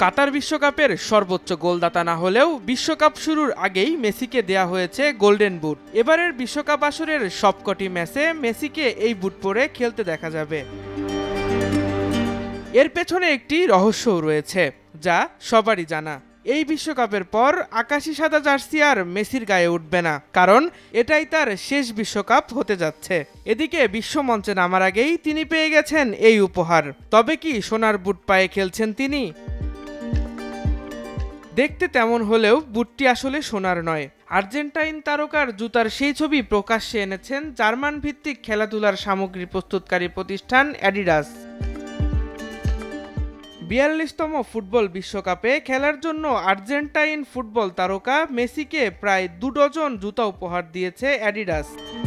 কাতার বিশ্বকাপের সর্বোচ্চ গোলদাতা না হলেও বিশ্বকাপ শুরুর আগেই মেসিকে দেয়া হয়েছে গোল্ডেন বুট। এবারের বিশ্বকাপ আসরের সবকটি ম্যাচে মেসিকে এই বুট পরে খেলতে দেখা যাবে। এর পেছনে একটি রহস্যও রয়েছে, যা সবারই জানা। এই বিশ্বকাপের পর আকাশি সাদা জার্সি আর মেসির গায়ে উঠবে না, কারণ এটাই তার শেষ বিশ্বকাপ হতে যাচ্ছে। এদিকে বিশ্বমঞ্চে নামার আগেই তিনি পেয়ে গেছেন এই উপহার। তবে কি সোনার বুট পায়ে খেলছেন তিনি? দেখতে তেমন হলেও বুটটি আসলে সোনার নয়। আর্জেন্টাইন তারকার জুতার সেই ছবি প্রকাশ্যে এনেছেন জার্মান ভিত্তিক খেলাধুলার সামগ্রী প্রস্তুতকারী প্রতিষ্ঠান অ্যাডিডাস। ৪২তম ফুটবল বিশ্বকাপে খেলার জন্য আর্জেন্টাইন ফুটবল তারকা মেসিকে প্রায় ২ ডজন জুতা উপহার দিয়েছে অ্যাডিডাস।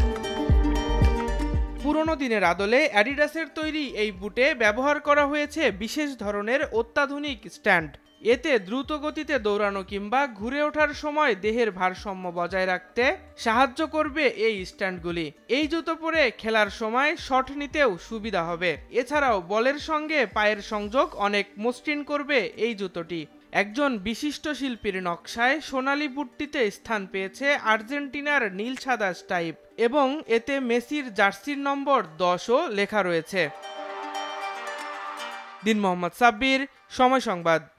পুরনো দিনের আদলে অ্যাডিডাসের তৈরি এই বুটে ব্যবহার করা হয়েছে বিশেষ ধরনের অত্যাধুনিক স্ট্যান্ড। এতে দ্রুত গতিতে দৌড়ানো কিংবা ঘুরে ওঠার সময় দেহের ভারসাম্য বজায় রাখতে সাহায্য করবে এই স্ট্যান্ডগুলি। এই জুতো পরে খেলার সময় শট নিতেও সুবিধা হবে। এছাড়াও বলের সঙ্গে পায়ের সংযোগ অনেক মসৃণ করবে এই জুতোটি। একজন বিশিষ্ট শিল্পীর নকশায় সোনালী বুটটিতে স্থান পেয়েছে আর্জেন্টিনার নীল সাদা স্ট্রাইপ এবং এতে মেসির জার্সির নম্বর 10ও লেখা রয়েছে। দিন মোহাম্মদ সাব্বির, সময় সংবাদ।